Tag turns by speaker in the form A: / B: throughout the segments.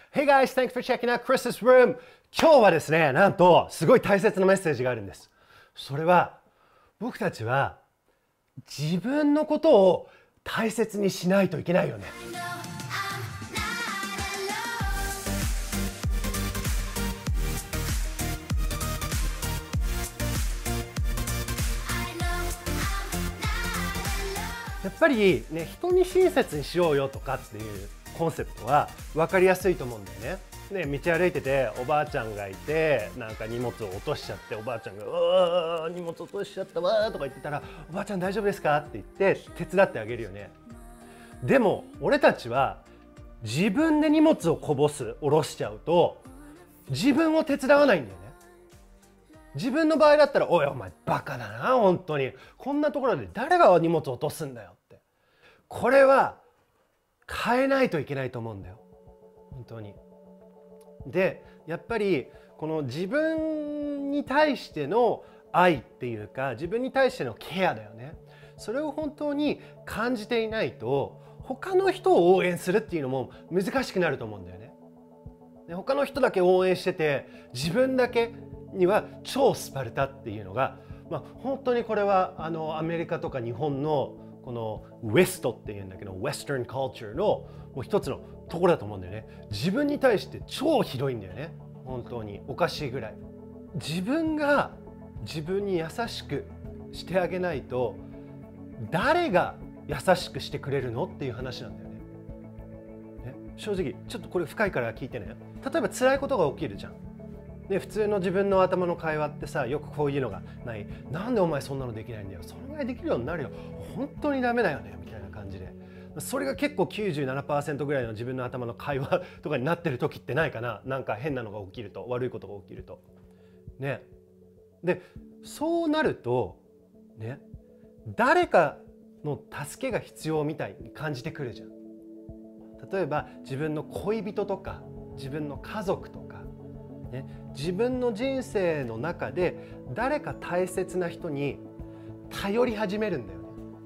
A: Hey guys, thanks for checking out Chris's room. 今日はですね、なんとすごい大切なメッセージがあるんです。それは僕たちは自分のことを大切にしないといけないよね。やっぱりね、人に親切にしようよとかっていうコンセプトは分かりやすいと思うんだよね。道歩いてておばあちゃんがいて、なんか荷物を落としちゃって、おばあちゃんが「うわー荷物落としちゃったわ」とか言ってたら「おばあちゃん大丈夫ですか?」って言って手伝ってあげるよね。でも俺たちは自分で荷物をこぼす、下ろしちゃうと自分を手伝わないんだよね。自分の場合だったら「おいお前バカだな本当に、こんなところで誰が荷物を落とすんだよ」って、これは変えないといけないと思うんだよ本当に。でやっぱりこの自分に対しての愛っていうか、自分に対してのケアだよね。それを本当に感じていないと他の人を応援するっていうのも難しくなると思うんだよね。で他の人だけ応援してて自分だけには超スパルタっていうのが、本当にこれはアメリカとか日本のこのウエストっていうんだけど、ウェスタンカルチャーのもう一つのところだと思うんだよね。自分に対して超ひどいんだよね。本当におかしいぐらい。自分が自分に優しくしてあげないと誰が優しくしてくれるのっていう話なんだよね。正直ちょっとこれ深いから聞いてね。例えば辛いことが起きるじゃん。で普通の自分の頭の会話ってさ、よくこういうのがない。なんでお前そんなのできないんだよ。それぐらいできるようになるよ。本当にダメだよねみたいな感じで。それが結構 97% ぐらいの自分の頭の会話とかになってる時ってないかな。なんか変なのが起きると、悪いことが起きるとね。でそうなるとね、誰かの助けが必要みたいに感じてくるじゃん。例えば自分の恋人とか自分の家族とかね、自分の人生の中で誰か大切な人に頼り始めるんだよね。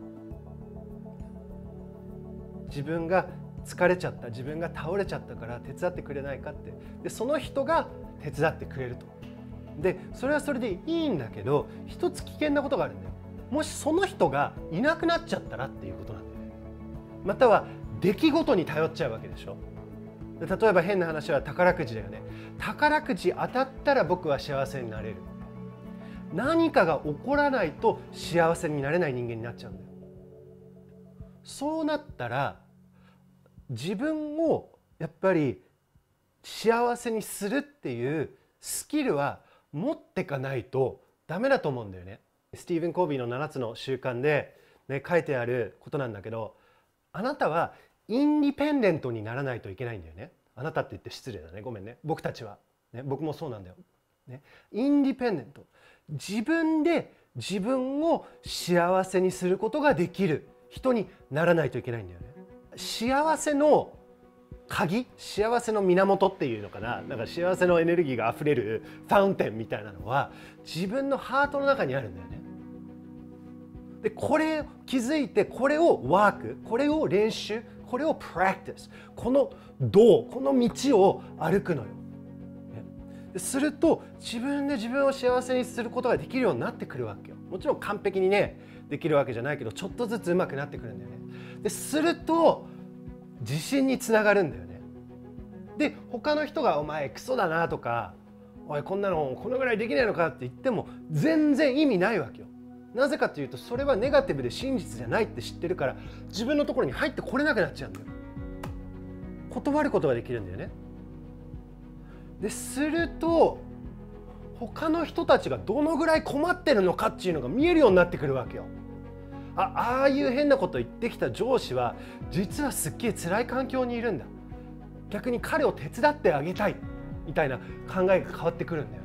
A: 自分が疲れちゃった、自分が倒れちゃったから手伝ってくれないかって。でその人が手伝ってくれると。でそれはそれでいいんだけど、一つ危険なことがあるんだよ。もしその人がいなくなっちゃったらっていうことなんだよね。または出来事に頼っちゃうわけでしょ。例えば変な話は宝くじだよね。宝くじ当たったら僕は幸せになれる。何かが起こらないと幸せになれない人間になっちゃうんだよ。そうなったら自分をやっぱり幸せにするっていうスキルは持ってかないとダメだと思うんだよね。スティーブン・コービーの7つの習慣で、書いてあることなんだけど、あなたはインディペンデントにならないといけないんだよね。あなたって言って失礼だね。ごめんね。僕たちは。僕もそうなんだよ。インディペンデント。自分で自分を幸せにすることができる人にならないといけないんだよね。幸せの鍵、幸せの源っていうのかな。なんか幸せのエネルギーがあふれるファウンテンみたいなのは自分のハートの中にあるんだよね。でこれ気づいて、これをワーク、これを練習、これをプラクティス、この道を歩くのよ。すると自分で自分を幸せにすることができるようになってくるわけよ。もちろん完璧にねできるわけじゃないけど、ちょっとずつ上手くなってくるんだよね。ですると自信につながるんだよね。で他の人が「お前クソだな」とか「おいこんなのこのぐらいできないのか」って言っても全然意味ないわけよ。なぜかというと、それはネガティブで真実じゃないって知ってるから、自分のところに入ってこれなくなっちゃうんだよ。断ることができるんだよね。ですると他の人たちがどのぐらい困ってるのかっていうのが見えるようになってくるわけよ。ああいう変なこと言ってきた上司は実はすっげえ辛い環境にいるんだ。逆に彼を手伝ってあげたいみたいな考えが変わってくるんだよね。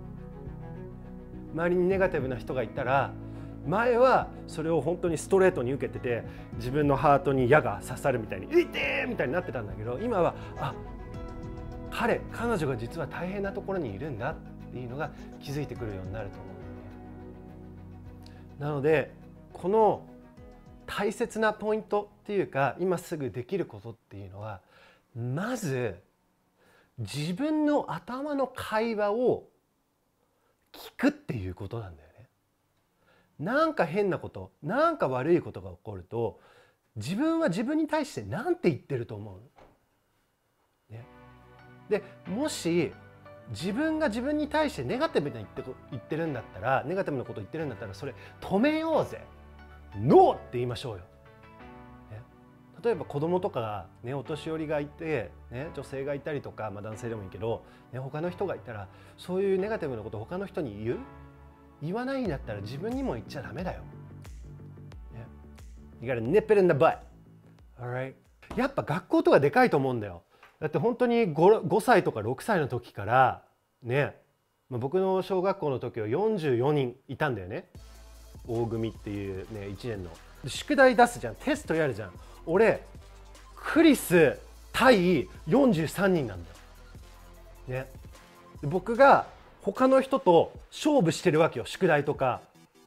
A: 周りにネガティブな人がいたら、前はそれを本当にストレートに受けてて、自分のハートに矢が刺さるみたいに「痛え!」みたいになってたんだけど、今は彼女が実は大変なところにいるんだっていうのが気づいてくるようになると思うんだよね。なのでこの大切なポイントっていうか、今すぐできることっていうのは、まず自分の頭の会話を聞くっていうことなんだよね。なんか変なこと、なんか悪いことが起こると、自分は自分に対して何て言ってると思う、ね、でもし自分が自分に対してネガティブに言ってるんだったら、ネガティブなこと言ってるんだったら、それ止めようぜ。ノーって言いましょうよ。ね、例えば子供とか、ね、お年寄りがいて、ね、女性がいたりとか、男性でもいいけど、ね、他の人がいたら、そういうネガティブなことを他の人に言わないんだったら自分にも言っちゃダメだよ。ね、You gotta nip it in the butt. Alright? やっぱ学校とかでかいと思うんだよ。だって本当に 5歳とか6歳の時からね、僕の小学校の時は44人いたんだよね。大組っていうね、1年の宿題出すじゃん、テストやるじゃん。俺クリス対43人なんだよ、ね、で僕が他の人と勝負してるわけよ。宿題とか、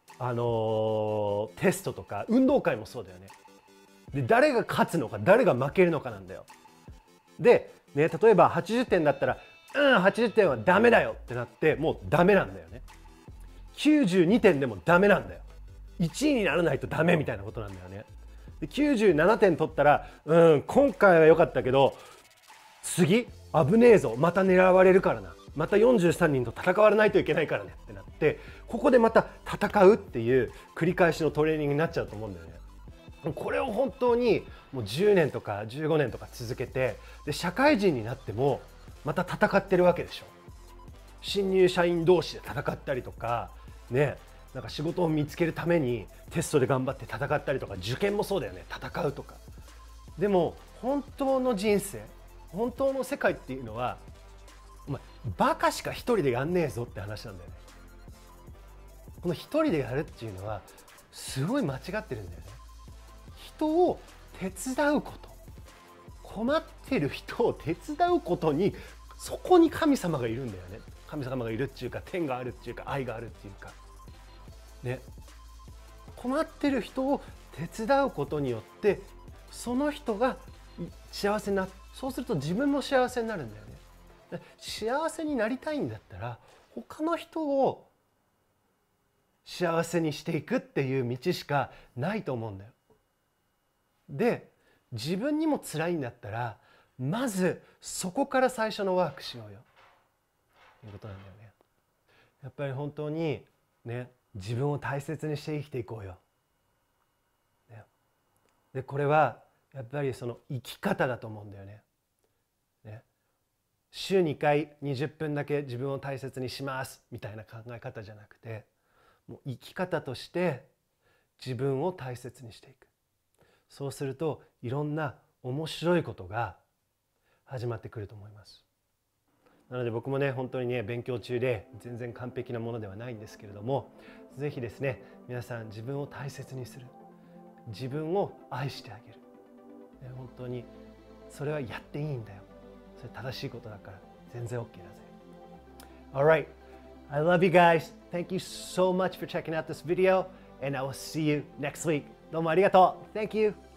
A: テストとか運動会もそうだよね。で誰が勝つのか誰が負けるのかなんだよ。で、ね、例えば80点だったら80点はダメだよってなって、もうダメなんだよね。92点でもダメなんだよ。1位にならないとダメみたいなことなんだよね。で97点取ったら、今回は良かったけど次危ねえぞ、また狙われるからな、また43人と戦わないといけないからねってなって、ここでまた戦うっていう繰り返しのトレーニングになっちゃうと思うんだよね。これを本当にもう10年とか15年とか続けて、で社会人になってもまた戦ってるわけでしょ。新入社員同士で戦ったりとかね、なんか仕事を見つけるためにテストで頑張って戦ったりとか、受験もそうだよね、戦うとか。でも本当の人生、本当の世界っていうのは、お前バカしか一人でやんねえぞって話なんだよね。この一人でやるっていうのはすごい間違ってるんだよね。人を手伝うこと、困ってる人を手伝うことに、そこに神様がいるんだよね。神様がいるっていうか、天があるっていうか、愛があるっていうかね、困ってる人を手伝うことによってその人が幸せになる。そうすると自分も幸せになるんだよね。幸せになりたいんだったら他の人を幸せにしていくっていう道しかないと思うんだよ。で、自分にも辛いんだったらまずそこから最初のワークしようよということなんだよね。やっぱり本当にね、自分を大切にして生きていこうよ。ね、でこれはやっぱりその生き方だと思うんだよね。週2回20分だけ自分を大切にしますみたいな考え方じゃなくて、もう生き方として自分を大切にしていく。そうするといろんな面白いことが始まってくると思います。なので僕もね、本当にね、勉強中で全然完璧なものではないんですけれども、ぜひですね、皆さん自分を大切にする、自分を愛してあげる、本当にそれはやっていいんだよ。それ正しいことだから全然 OK だぜ。Alright, I love you guys. Thank you so much for checking out this video and I will see you next week. どうもありがとう。Thank you.